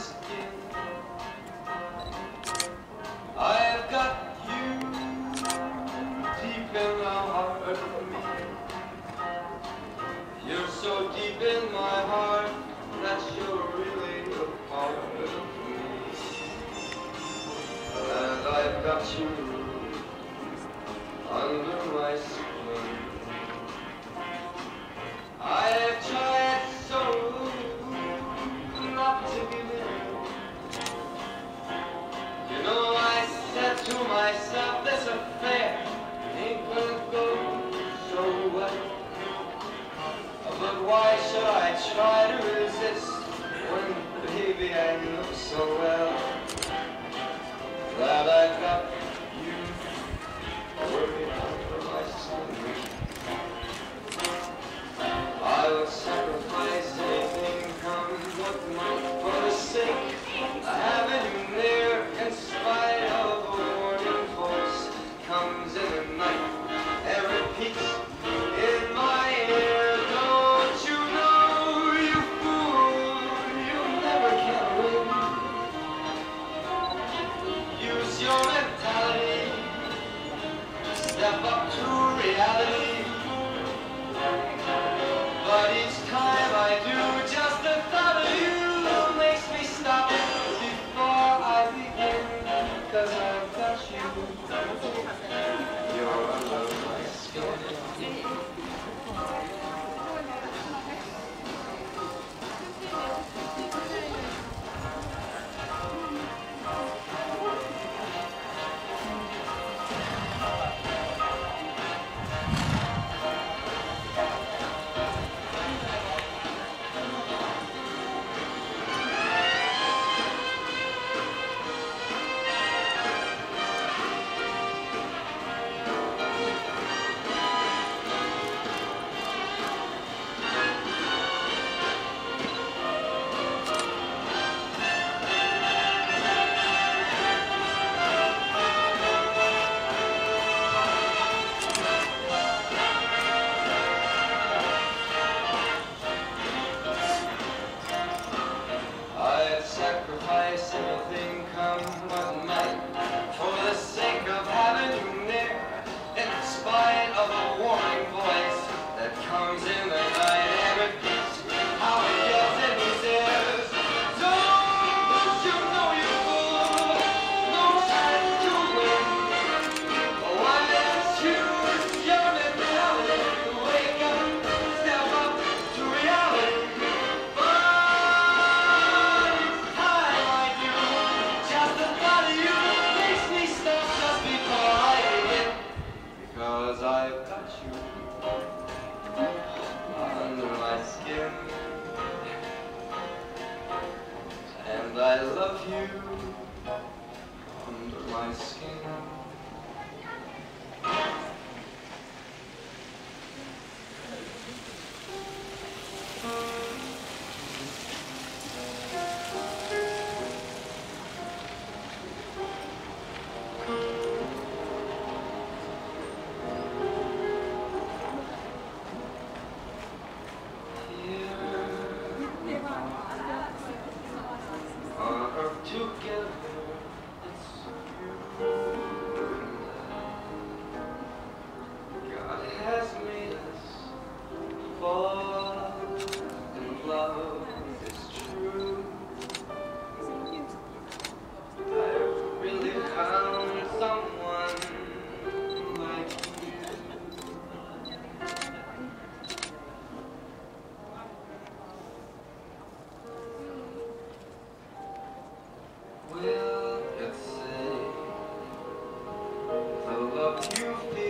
skin. I've got you deep in the heart of me. You're so deep in my heart that you're really a part of me. And I've got you under my skin. I've tried so not to give in. You know, I said to myself, this affair ain't gonna go so well. But why should I try to resist when, baby, I know so well that I've got you working under my skin. I would sacrifice anything, come what might, for the sake of having you near, in spite of a warning voice comes in the night and repeats in my ear. Don't you know, you fool, you never can win. Use your mentality, step up to reality. But each time I do, just the thought of you makes me stop before I begin. 'Cause I've got you, you're under my skin. Sacrifice anything, come what might, for the sake of having you near, in spite of a warning voice that comes in the night and repeats how it gets in his ears. Don't you know, you fool, no chance to win. Why don't you use your mentality, wake up, step up to reality. Because I've got you under my skin, and I love you under my skin. Together, it's you and I. God has made us fall in love, it's true. I've really found someone like you. Will it say the love you feel?